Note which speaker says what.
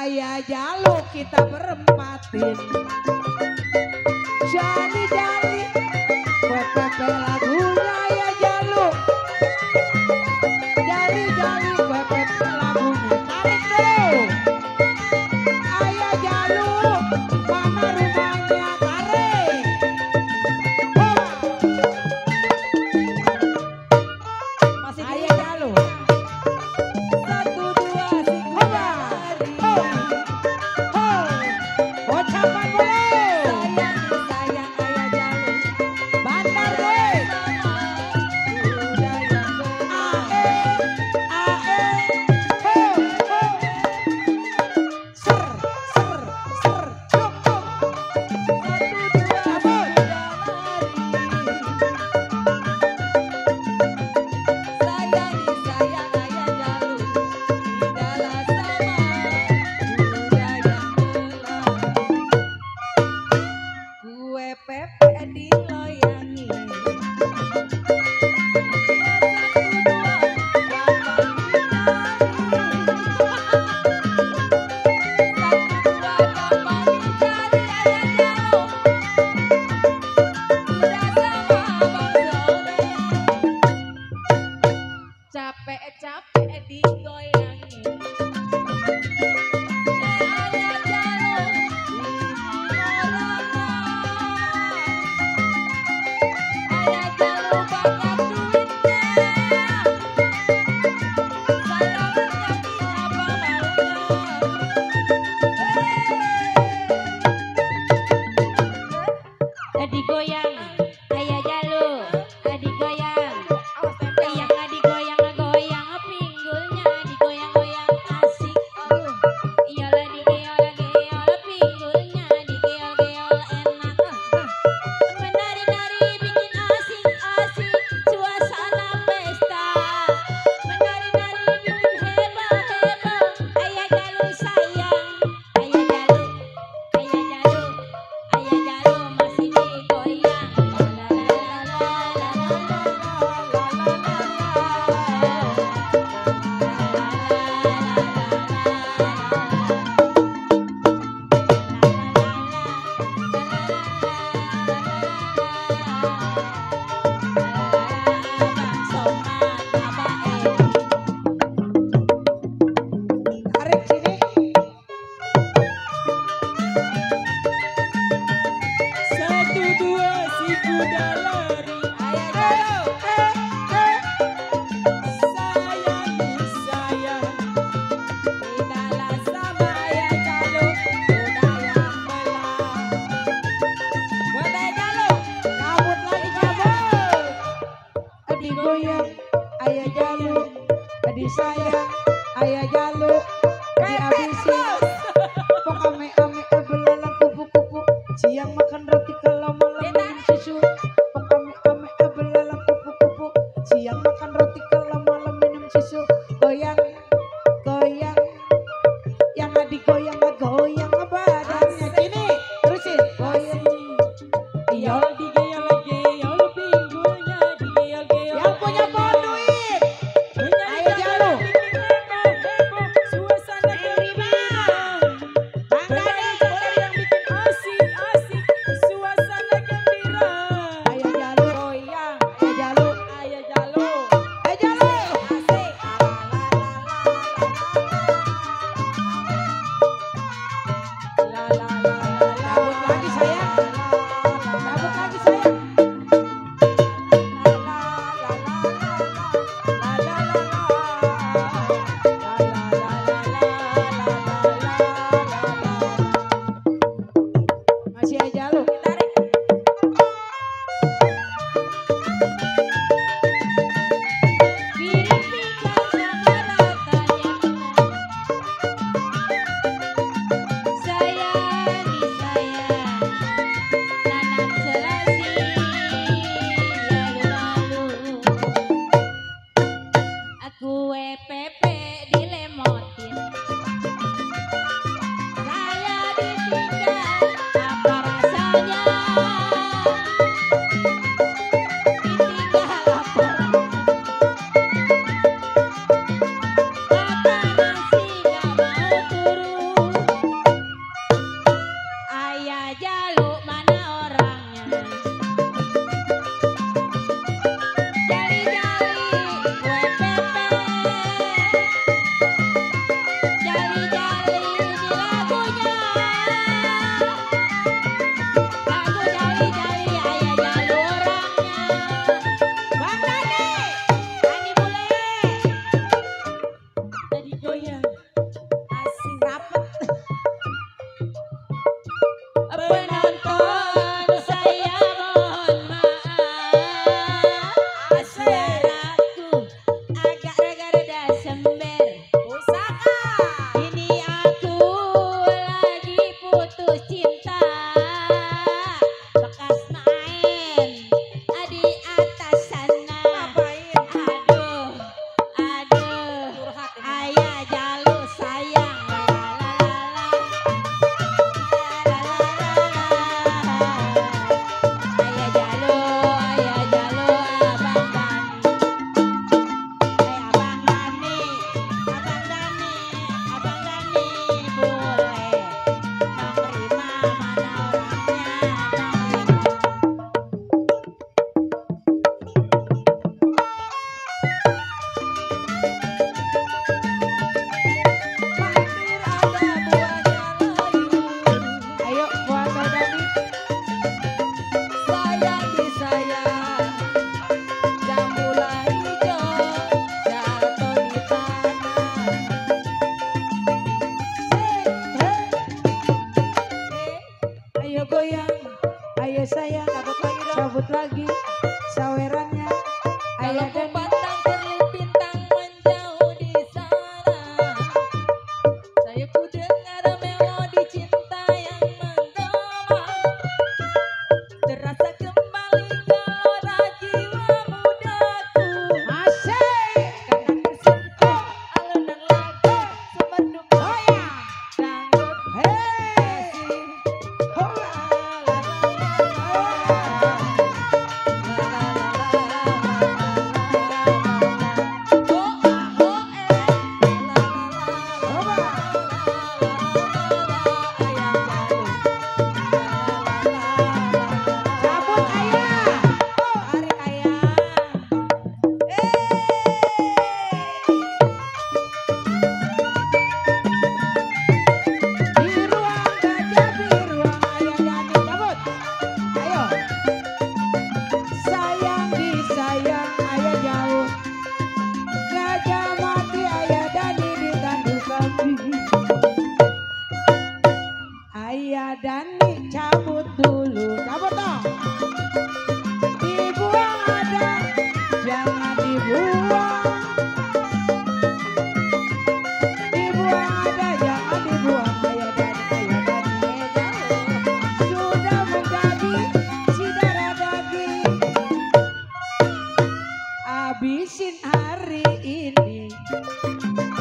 Speaker 1: Ayah jaluk kita berempatin. Jali-jali pepepe lagunya ayah jaluk. Jali-jali pepepe lagunya. Tarik dulu. Ayah jaluk mana rumahnya, tarik. Masih ayah jaluk. Satu dua tiga lari. Ucapan boleh. Sayang ayah jaluk. Bandar deh. Capek digoyangin. Ayah jaluk ayah jaluk banyak duitnya. Saya menjadi apa maunya. Digoyang ayah jaluk, digoyang. Yang digoyang-goyang pinggulnya, digoyang-goyang asik. Iyalah digeol-geol pinggulnya, digeol-geol enak. Menari-nari bikin asik-asik suasana pesta. Menari-nari bikin heboh-heboh. Ayah jaluk sayang, ayah jaluk, ayah jaluk, ayah jaluk masih digoyang. Tarik sini. Satu dua si kuda lari. Ayah jaluk. Sayang. Tidaklah sama ayah jaluk. Udah yang belah. Buat ayah jaluk. Kabut lagi kabut. Digoyang ayah jaluk. Disayang ayah jaluk. Dihabisin. Pok ame-ame belalang kupu-kupu. Siang makan roti kalau malam minum susu. Pok ame-ame belalang kupu-kupu. Siang makan roti kalau malam minum susu. Goyang, goyang. Yang digoyang goyang badannya. Gini, terusin. Goyang. Iyol digeol-geol pinggulnya, digeol-geol. Yang punya pohon duit. Ayo jaluk. Suasana gembira. Bangga deh. Yang bikin asik-asik suasana gembira. Ayo jaluk goyang, ayo jaluk, ayo jaluk, ayo jaluk. Asik. Cabut lagi sayang. Cabut lagi sayang. Masih aja jaluk. Tarik. Piripikan sama ratanya sayang disayang nanam selasi lalu-lalu aku WPP dilemotin. Ayah Dani cabut dulu, cabut dong. Dibuang ada, jangan dibuang. Dibuang ada, jangan dibuang. Ayah Dani jauh sudah menjadi si darah daging. Habisin hari ini.